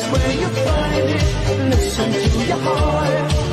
where you find it. Listen to your heart.